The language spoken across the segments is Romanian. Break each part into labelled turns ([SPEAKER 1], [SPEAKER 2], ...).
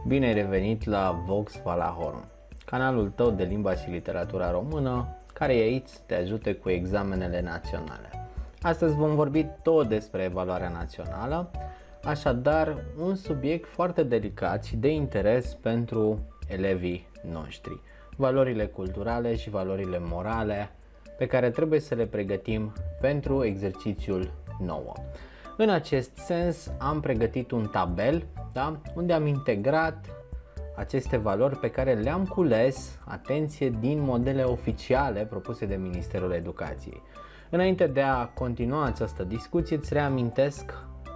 [SPEAKER 1] Bine ai revenit la Vox Valahorum, canalul tău de limba și literatura română, care e aici să te ajute cu examenele naționale. Astăzi vom vorbi tot despre evaluarea națională, așadar un subiect foarte delicat și de interes pentru elevii noștri. Valorile culturale și valorile morale pe care trebuie să le pregătim pentru exercițiul 9. În acest sens am pregătit un tabel, unde am integrat aceste valori pe care le-am cules, atenție, din modele oficiale propuse de Ministerul Educației. Înainte de a continua această discuție, îți reamintesc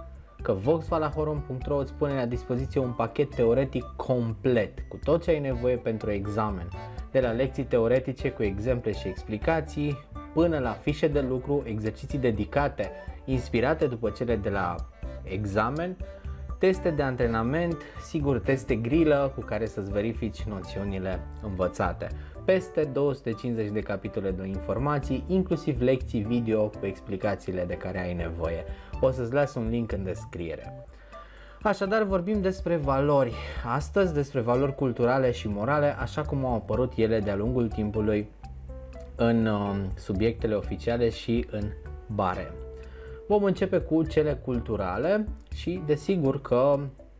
[SPEAKER 1] că voxvalahorum.ro îți pune la dispoziție un pachet teoretic complet cu tot ce ai nevoie pentru examen, de la lecții teoretice cu exemple și explicații, până la fișe de lucru, exerciții dedicate, inspirate după cele de la examen, teste de antrenament, sigur teste grilă cu care să-ți verifici noțiunile învățate. Peste 250 de capitole de informații, inclusiv lecții video cu explicațiile de care ai nevoie. O să-ți las un link în descriere. Așadar vorbim despre valori, astăzi despre valori culturale și morale, așa cum au apărut ele de-a lungul timpului în subiectele oficiale și în barem. Vom începe cu cele culturale și desigur că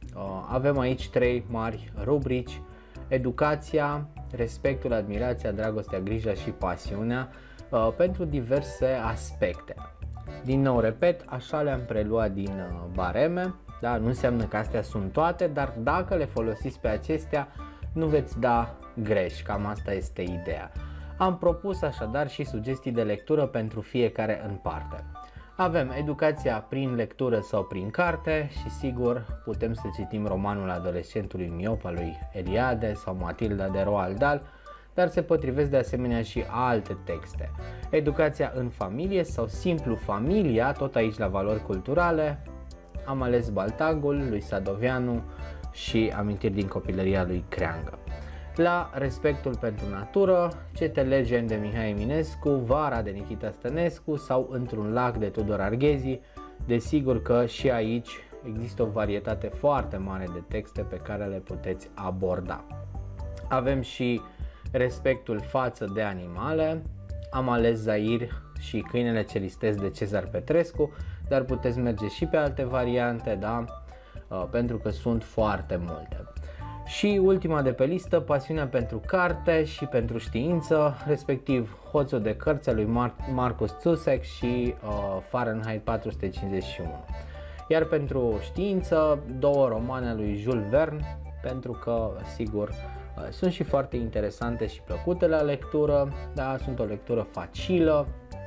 [SPEAKER 1] avem aici trei mari rubrici: educația, respectul, admirația, dragostea, grija și pasiunea, pentru diverse aspecte. Din nou repet, așa le-am preluat din bareme, da? Nu înseamnă că astea sunt toate, dar dacă le folosiți pe acestea nu veți da greș, cam asta este ideea. Am propus așadar și sugestii de lectură pentru fiecare în parte. Avem educația prin lectură sau prin carte și sigur putem să citim romanul adolescentului miop al lui Eliade sau Matilda de Roald Dahl, dar se potrivesc de asemenea și alte texte. Educația în familie sau simplu familia, tot aici la valori culturale, am ales Baltagul lui Sadoveanu și Amintiri din copilăria lui Creangă. La respectul pentru natură, Cete Legend de Mihai Eminescu, Vara de Nikita Stănescu sau Într-un lac de Tudor Arghezi. Desigur că și aici există o varietate foarte mare de texte pe care le puteți aborda. Avem și respectul față de animale, am ales Zair și Câinele ce listesc de Cezar Petrescu, dar puteți merge și pe alte variante, da? Pentru că sunt foarte multe. Și ultima de pe listă, pasiunea pentru carte și pentru știință, respectiv Hoțul de cărți al lui Marcus Zuseck și Fahrenheit 451. Iar pentru știință, două romane ale lui Jules Verne, pentru că, sigur, sunt și foarte interesante și plăcute la lectură, da, sunt o lectură facilă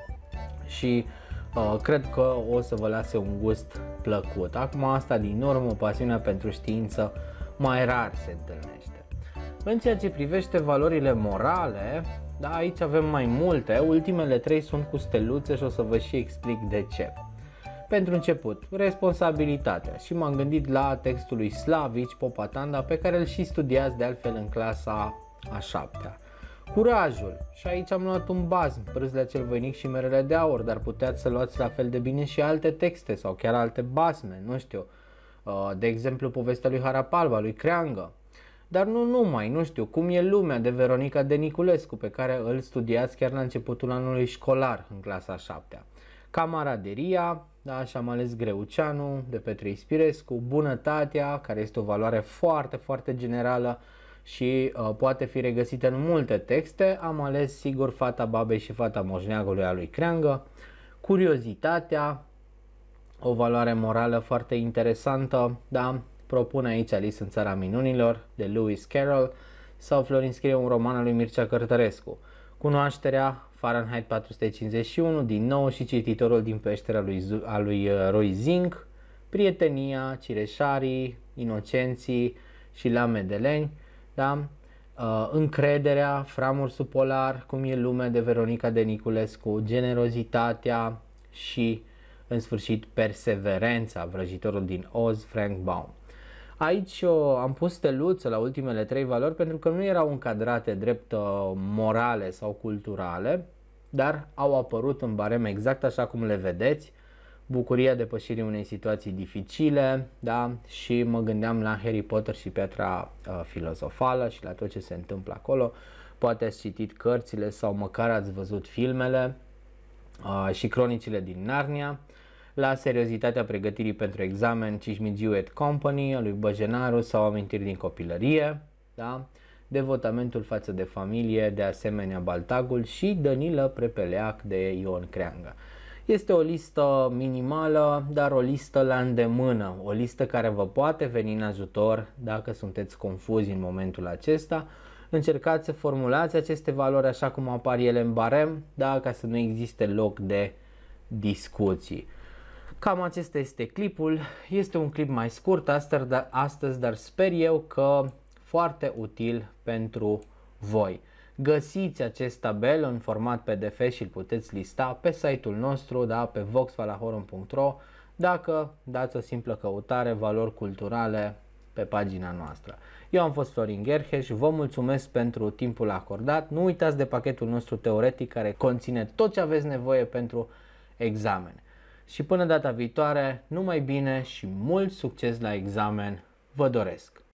[SPEAKER 1] și cred că o să vă lase un gust plăcut. Acum asta din urmă, pasiunea pentru știință, mai rar se întâlnește. În ceea ce privește valorile morale, da, aici avem mai multe, ultimele trei sunt cu steluțe și o să vă și explic de ce. Pentru început, responsabilitatea, și m-am gândit la textul lui Slavici Popatanda, pe care îl și studiați de altfel în clasa a 7-a. Curajul, și aici am luat un bazm, Brâzlea cel voinic și Merele de aur, dar puteți să luați la fel de bine și alte texte sau chiar alte basme, nu știu, de exemplu povestea lui Harapalba, lui Creangă. Dar nu numai, nu știu, Cum e lumea de Veronica de Niculescu, pe care îl studiați chiar la începutul anului școlar în clasa 7-a. Camaraderia, da, și am ales Greuceanu de Petre Ispirescu. Bunătatea, care este o valoare foarte, foarte generală și poate fi regăsită în multe texte, am ales sigur Fata babei și Fata moșneagului a lui Creangă. Curiozitatea, o valoare morală foarte interesantă, da, propun aici Alice în Țara Minunilor de Lewis Carroll sau Florin scrie un roman al lui Mircea Cărtărescu. Cunoașterea, Fahrenheit 451, din nou și Cititorul din peștera a lui Roy Zink, Prietenia, Cireșarii, Inocenții și La Medeleni, da? Încrederea, Framursul polar, Cum e lumea de Veronica de Niculescu, Generozitatea și în sfârșit Perseverența, Vrăjitorul din Oz, Frank Baum. Aici am pus steluță la ultimele trei valori pentru că nu erau încadrate drept morale sau culturale, dar au apărut în barem exact așa cum le vedeți, bucuria depășirii unei situații dificile, da? Și mă gândeam la Harry Potter și Piatra Filozofală și la tot ce se întâmplă acolo. Poate ați citit cărțile sau măcar ați văzut filmele și Cronicile din Narnia. La seriozitatea pregătirii pentru examen, Cismigiu & Company, a lui Băjenaru sau Amintiri din copilărie, da? Devotamentul față de familie, de asemenea Baltagul și Danilă Prepeleac de Ion Creangă. Este o listă minimală, dar o listă la îndemână, o listă care vă poate veni în ajutor dacă sunteți confuzi în momentul acesta. Încercați să formulați aceste valori așa cum apar ele în barem, da? Ca să nu existe loc de discuții. Cam acesta este clipul, este un clip mai scurt astăzi, dar sper eu că foarte util pentru voi. Găsiți acest tabel în format PDF și îl puteți lista pe site-ul nostru, da, pe voxvalahorum.ro, dacă dați o simplă căutare valori culturale pe pagina noastră. Eu am fost Florin Gherheș, vă mulțumesc pentru timpul acordat. Nu uitați de pachetul nostru teoretic care conține tot ce aveți nevoie pentru examen. Și până data viitoare, numai bine și mult succes la examen vă doresc!